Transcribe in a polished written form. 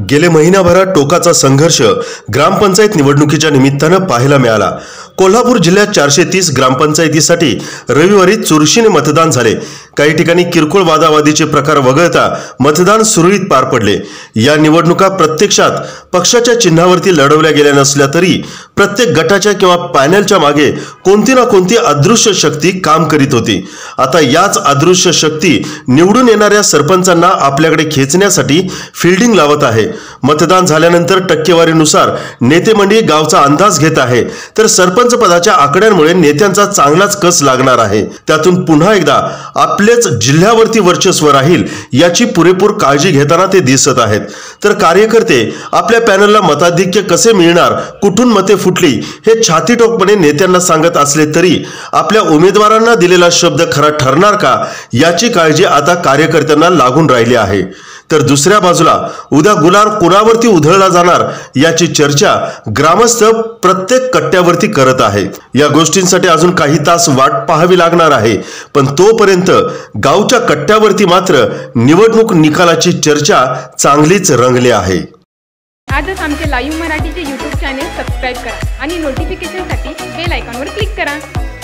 गेले महिनाभरात टोकाचा संघर्ष ग्रामपंचायत निवडणुकीच्या निमित्तानं पाहायला मिळाला। कोल्हापूर जिल्ह्यात 430 ग्रामपंचायतीसाठी रविवारी चुरशीने मतदान झाले। काही ठिकाणी किरकोळ वादावादीचे प्रकार वगळता मतदान सुरळीत पार पडले। या निवडणुका प्रत्यक्षात पक्षाच्या चिन्हावरती लढवल्या गेल्या नसल्या तरी प्रत्येक गटाच्या किंवा पॅनलच्या मागे कोणती ना कोणती अदृश्य शक्ती काम करीत होती। आता याच अदृश्य शक्ती निवडून येणाऱ्या सरपंचांना आपल्याकडे खेचण्यासाठी फील्डिंग लावत आहे। मतदान झाल्यानंतर टक्केवारीनुसार नेते मंडळी गावचा अंदाज घेत आहे, तर सरपंच पदाच्या आकड्यांमुळे नेत्यांचा चांगलाच कस लागणार आहे। त्यातून पुन्हा एकदा आपलेच जिल्ह्यावरती वर्चस्व राहील याची पुरेपूर काळजी घेताना ते दिसत आहेत। तर कार्यकर्ते आपल्या पॅनलला मताधिक्य कसे मिळणार, कुठून मते फुटली हे छातीटोकपणे नेत्यांना सांगत असले तरी आपल्या उमेदवारांना दिलेला शब्द खरा ठरणार का याची काळजी आता कार्यकर्त्यांना लागून राहिली आहे। तर दुसऱ्या बाजूला उद्या गुलाल कोणावरती उधळला जाणार याची चर्चा ग्रामस्थ प्रत्येक कट्ट्यावरती करत आहेत। या गोष्टींसाठी अजून काही तास वाट पाहावी लागणार आहे, पण तोपर्यंत गावच्या कट्ट्यावरती मात्र निवडणूक निकालाची चर्चा चांगलीच रंगली आहे। आजच आमचे लाईव्ह मराठीचे YouTube चॅनेल सबस्क्राइब करा आणि नोटिफिकेशनसाठी बेल आयकॉनवर क्लिक करा।